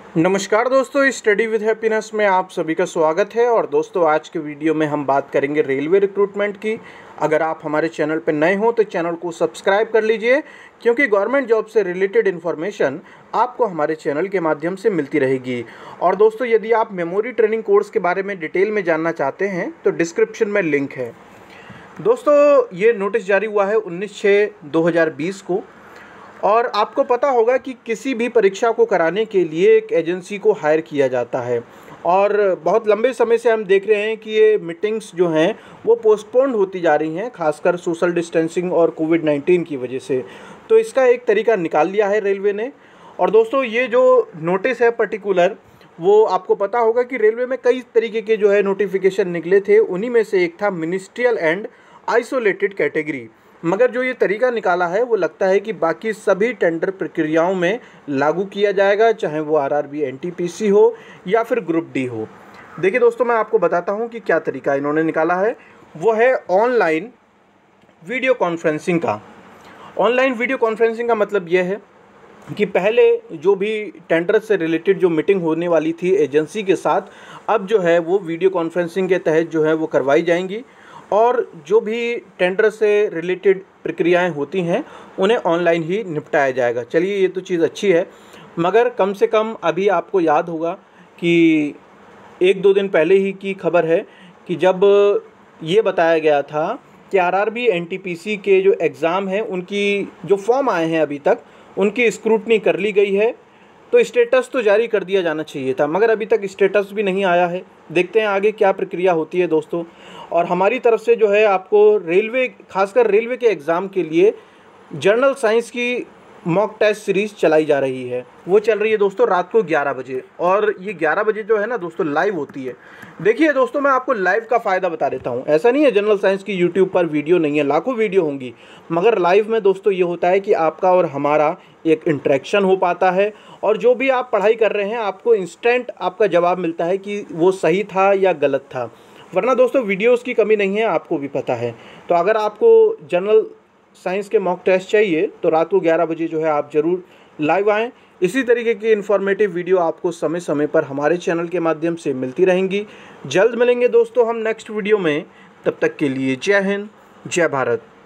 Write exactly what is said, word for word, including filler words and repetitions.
नमस्कार दोस्तों, study with happiness में आप सभी का स्वागत है। और दोस्तों, आज के वीडियो में हम बात करेंगे रेलवे रिक्रूटमेंट की। अगर आप हमारे चैनल पर नए हो तो चैनल को सब्सक्राइब कर लीजिए, क्योंकि गवर्नमेंट जॉब से रिलेटेड इन्फॉर्मेशन आपको हमारे चैनल के माध्यम से मिलती रहेगी। और दोस्तों, यदि आप मेमोरी ट्रेनिंग कोर्स के बारे में डिटेल में जानना चाहते हैं तो डिस्क्रिप्शन में लिंक है। दोस्तों, ये नोटिस जारी हुआ है उन्नीस छः दो हज़ार बीस को। और आपको पता होगा कि किसी भी परीक्षा को कराने के लिए एक एजेंसी को हायर किया जाता है, और बहुत लंबे समय से हम देख रहे हैं कि ये मीटिंग्स जो हैं वो पोस्टपोन्ड होती जा रही हैं, खासकर सोशल डिस्टेंसिंग और कोविड नाइन्टीन की वजह से। तो इसका एक तरीका निकाल लिया है रेलवे ने। और दोस्तों, ये जो नोटिस है पर्टिकुलर, वो आपको पता होगा कि रेलवे में कई तरीके के जो है नोटिफिकेशन निकले थे। उन्हीं में से एक था मिनिस्ट्रियल एंड आइसोलेटेड कैटेगरी। मगर जो ये तरीका निकाला है वो लगता है कि बाकी सभी टेंडर प्रक्रियाओं में लागू किया जाएगा, चाहे वो आरआरबी एनटीपीसी हो या फिर ग्रुप डी हो। देखिए दोस्तों, मैं आपको बताता हूँ कि क्या तरीका इन्होंने निकाला है। वो है ऑनलाइन वीडियो कॉन्फ्रेंसिंग का। ऑनलाइन वीडियो कॉन्फ्रेंसिंग का मतलब ये है कि पहले जो भी टेंडर से रिलेटेड जो मीटिंग होने वाली थी एजेंसी के साथ, अब जो है वो वीडियो कॉन्फ्रेंसिंग के तहत जो है वो करवाई जाएंगी। और जो भी टेंडर से रिलेटेड प्रक्रियाएं होती हैं उन्हें ऑनलाइन ही निपटाया जाएगा। चलिए, ये तो चीज़ अच्छी है, मगर कम से कम अभी आपको याद होगा कि एक दो दिन पहले ही की खबर है कि जब ये बताया गया था कि आरआरबी एनटीपीसी के जो एग्ज़ाम हैं उनकी जो फॉर्म आए हैं अभी तक उनकी स्क्रूटनी कर ली गई है। तो स्टेटस तो जारी कर दिया जाना चाहिए था, मगर अभी तक स्टेटस भी नहीं आया है। देखते हैं आगे क्या प्रक्रिया होती है दोस्तों। और हमारी तरफ से जो है आपको रेलवे, खासकर रेलवे के एग्ज़ाम के लिए जर्नल साइंस की मॉक टेस्ट सीरीज़ चलाई जा रही है। वो चल रही है दोस्तों रात को ग्यारह बजे, और ये ग्यारह बजे जो है ना दोस्तों लाइव होती है। देखिए दोस्तों, मैं आपको लाइव का फ़ायदा बता देता हूँ। ऐसा नहीं है जनरल साइंस की यूट्यूब पर वीडियो नहीं है, लाखों वीडियो होंगी, मगर लाइव में दोस्तों ये होता है कि आपका और हमारा एक इंटरेक्शन हो पाता है। और जो भी आप पढ़ाई कर रहे हैं आपको इंस्टेंट आपका जवाब मिलता है कि वो सही था या गलत था। वरना दोस्तों वीडियोस की कमी नहीं है, आपको भी पता है। तो अगर आपको जनरल साइंस के मॉक टेस्ट चाहिए तो रात को ग्यारह बजे जो है आप ज़रूर लाइव आएँ। इसी तरीके की इन्फॉर्मेटिव वीडियो आपको समय समय पर हमारे चैनल के माध्यम से मिलती रहेंगी। जल्द मिलेंगे दोस्तों हम नेक्स्ट वीडियो में। तब तक के लिए जय हिंद, जय भारत।